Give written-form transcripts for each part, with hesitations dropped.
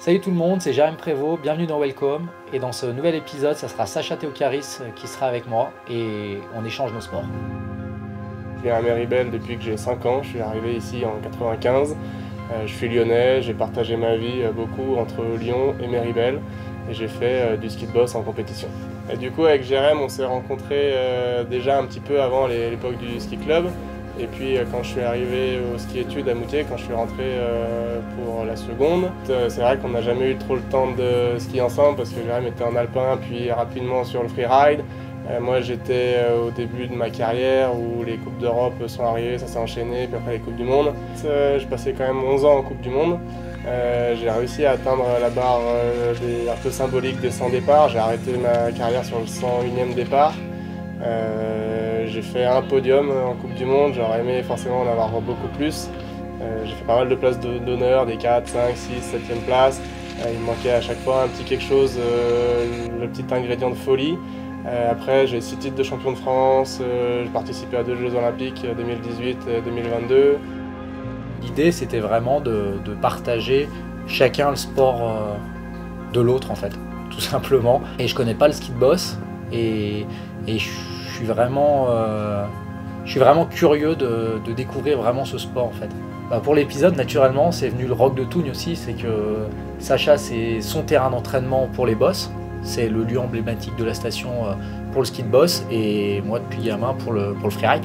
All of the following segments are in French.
Salut tout le monde, c'est Jérémy Prévost, bienvenue dans Welcome. Et dans ce nouvel épisode, ça sera Sacha Theocharis qui sera avec moi et on échange nos sports. Je viens à Méribel depuis que j'ai 5 ans, je suis arrivé ici en 95. Je suis lyonnais, j'ai partagé ma vie beaucoup entre Lyon et Méribel et j'ai fait du ski de boss en compétition. Et du coup avec Jérémy on s'est rencontrés déjà un petit peu avant l'époque du ski club. Et puis quand je suis arrivé au ski études à Moutier, quand je suis rentré pour la seconde, c'est vrai qu'on n'a jamais eu trop le temps de skier ensemble parce que Jérémy était en alpin puis rapidement sur le freeride. Moi j'étais au début de ma carrière où les Coupes d'Europe sont arrivées, ça s'est enchaîné, puis après les Coupes du Monde. J'ai passé quand même 11 ans en Coupe du Monde. J'ai réussi à atteindre la barre un peu symbolique des 100 départs. J'ai arrêté ma carrière sur le 101e départ. J'ai fait un podium en Coupe du Monde, j'aurais aimé forcément en avoir beaucoup plus. J'ai fait pas mal de places d'honneur, des 4, 5, 6, 7e place. Il me manquait à chaque fois un petit quelque chose, le petit ingrédient de folie. Après j'ai 6 titres de champion de France, j'ai participé à 2 Jeux Olympiques 2018 et 2022. L'idée c'était vraiment de partager chacun le sport de l'autre en fait, tout simplement. Et je connais pas le ski de boss et je suis vraiment curieux de découvrir vraiment ce sport en fait. Pour l'épisode, naturellement, c'est venu le rock de Tougne aussi, c'est que Sacha, c'est son terrain d'entraînement pour les boss, c'est le lieu emblématique de la station pour le ski de boss, et moi depuis gamin pour le freeride.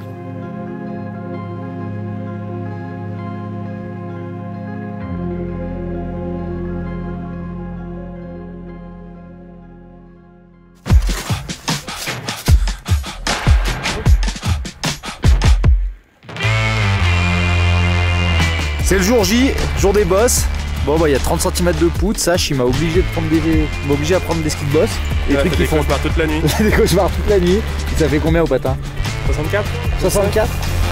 C'est le jour J, jour des boss. Bon il y a 30 cm de poutre, Sach il m'a obligé à prendre des skis de boss. Des trucs qui font des cauchemars toute la nuit. Des cauchemars toute la nuit. Ça fait combien au patin? 64. 64.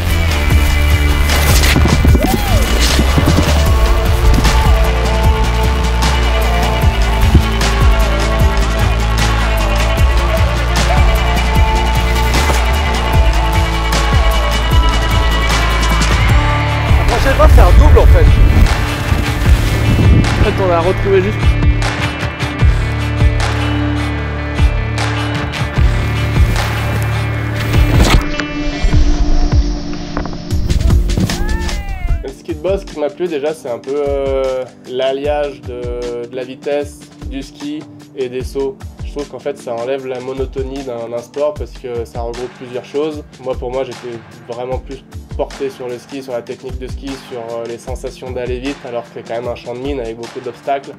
Je sais pas faire un double en fait. En fait on l'a retrouvé juste. Le ski de boss qui m'a plu déjà c'est un peu l'alliage de la vitesse, du ski et des sauts. Je trouve qu'en fait ça enlève la monotonie d'un sport parce que ça regroupe plusieurs choses. Pour moi j'étais vraiment plus porté sur le ski, sur la technique de ski, sur les sensations d'aller vite alors que c'est quand même un champ de mine avec beaucoup d'obstacles.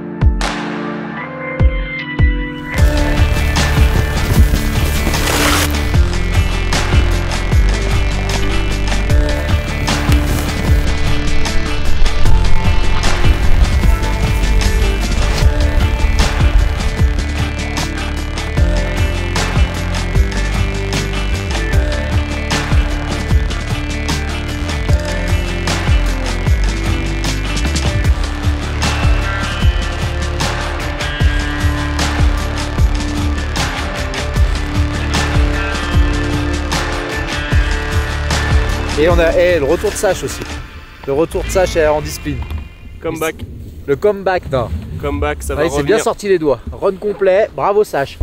Et on a le retour de Sach aussi. Le retour de Sach en discipline. Comeback. Le comeback, non. Comeback, ça va revenir. Il s'est bien sorti les doigts. Run complet, bravo Sach.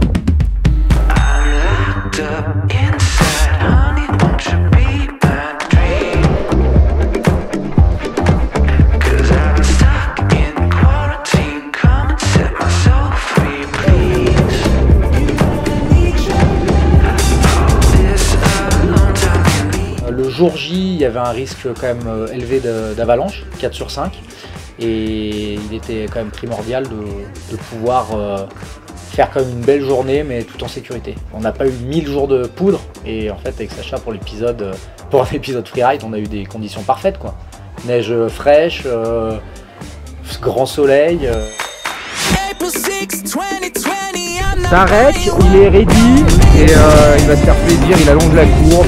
Le jour J, il y avait un risque quand même élevé d'avalanche, 4 sur 5. Et il était quand même primordial de pouvoir faire quand même une belle journée, mais tout en sécurité. On n'a pas eu 1000 jours de poudre, et en fait avec Sacha pour un épisode freeride, on a eu des conditions parfaites quoi. Neige fraîche, grand soleil. Tarek, il est ready et il va se faire plaisir, il allonge la courbe.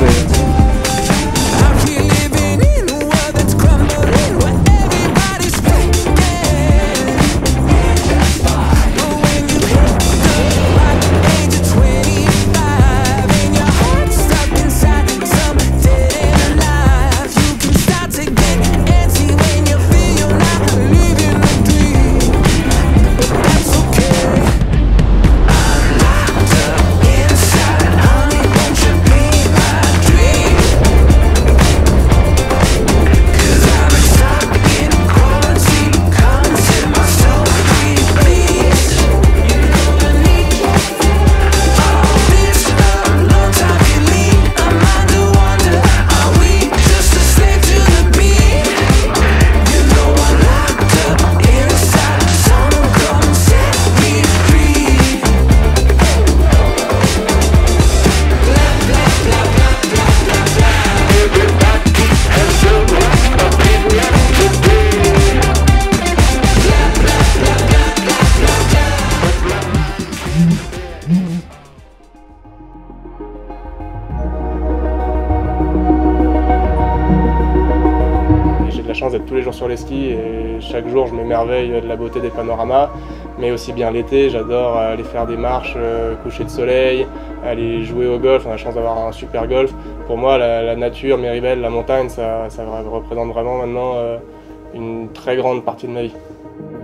chance d'être tous les jours sur les skis et chaque jour je m'émerveille de la beauté des panoramas. Mais aussi bien l'été, j'adore aller faire des marches, coucher de soleil, aller jouer au golf. On a la chance d'avoir un super golf. Pour moi, la nature, Méribel, la montagne, ça représente vraiment maintenant une très grande partie de ma vie.